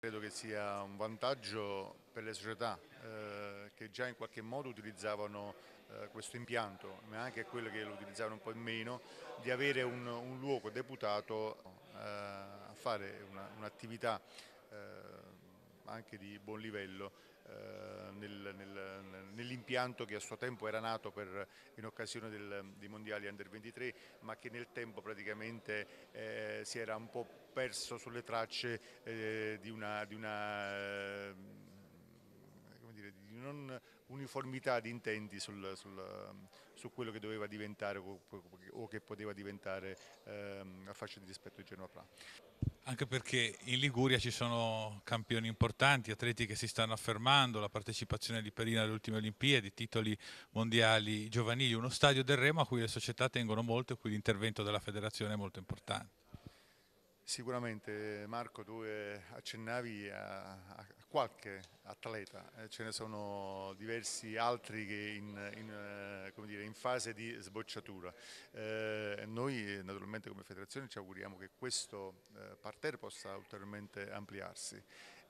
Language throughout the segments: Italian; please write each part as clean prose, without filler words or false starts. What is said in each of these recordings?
credo che sia un vantaggio per le società che già in qualche modo utilizzavano questo impianto, ma anche quelle che lo utilizzavano un po' in meno, di avere un luogo deputato a fare un'attività anche di buon livello nell'impianto che a suo tempo era nato in occasione dei mondiali Under 23, ma che nel tempo praticamente si era un po' perso sulle tracce di di non uniformità di intenti su quello che doveva diventare o che poteva diventare a fascia di rispetto di Genoa Pra. Anche perché in Liguria ci sono campioni importanti, atleti che si stanno affermando, la partecipazione di Perina alle ultime Olimpiadi, titoli mondiali giovanili, uno stadio del Remo a cui le società tengono molto e cui l'intervento della federazione è molto importante. Sicuramente Marco, tu accennavi a qualche atleta, ce ne sono diversi altri che come dire, in fase di sbocciatura. Noi naturalmente come federazione ci auguriamo che questo parterre possa ulteriormente ampliarsi.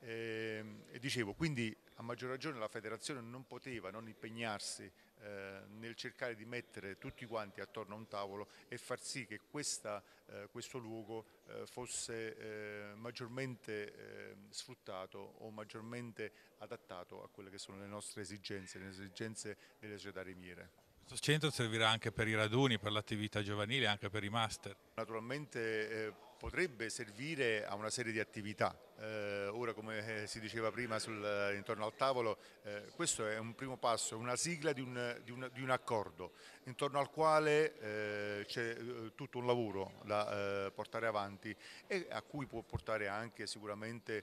E dicevo, quindi a maggior ragione la federazione non poteva non impegnarsi nel cercare di mettere tutti quanti attorno a un tavolo e far sì che questo luogo fosse maggiormente sfruttato o maggiormente adattato a quelle che sono le nostre esigenze, le esigenze delle società remiere. Questo centro servirà anche per i raduni, per l'attività giovanile, anche per i master. Naturalmente potrebbe servire a una serie di attività. Ora, come si diceva prima intorno al tavolo, questo è un primo passo, è una sigla di un accordo intorno al quale c'è tutto un lavoro da portare avanti e a cui può portare anche sicuramente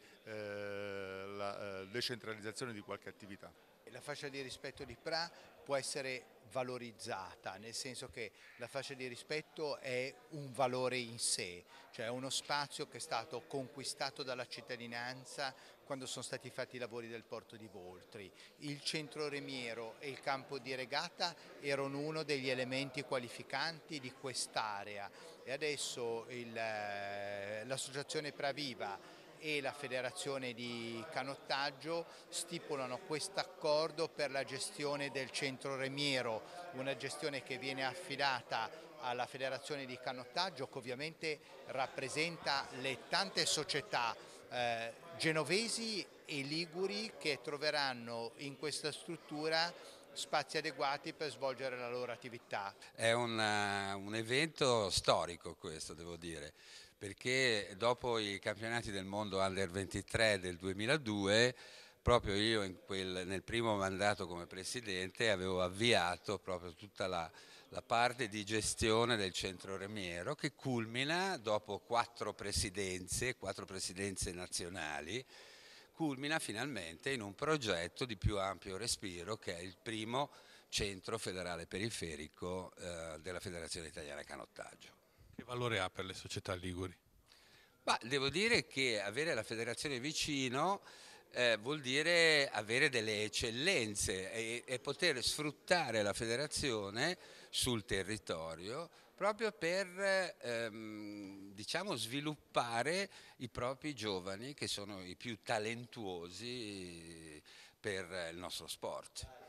la decentralizzazione di qualche attività. La fascia di rispetto di Pra può essere valorizzata, nel senso che la fascia di rispetto è un valore in sé, cioè è uno spazio che è stato conquistato dalla cittadinanza quando sono stati fatti i lavori del porto di Voltri. Il centro remiero e il campo di regata erano uno degli elementi qualificanti di quest'area e adesso l'associazione Praviva e la federazione di canottaggio stipulano questo accordo per la gestione del centro remiero, una gestione che viene affidata alla federazione di canottaggio che ovviamente rappresenta le tante società genovesi e liguri che troveranno in questa struttura spazi adeguati per svolgere la loro attività. È un evento storico questo, devo dire, perché dopo i campionati del mondo Under 23 del 2002, proprio io nel primo mandato come presidente avevo avviato proprio tutta la parte di gestione del centro remiero che culmina dopo quattro presidenze nazionali, culmina finalmente in un progetto di più ampio respiro che è il primo centro federale periferico della Federazione Italiana Canottaggio. Che valore ha per le società liguri? Ma devo dire che avere la federazione vicino vuol dire avere delle eccellenze e poter sfruttare la federazione sul territorio proprio per diciamo, sviluppare i propri giovani che sono i più talentuosi per il nostro sport.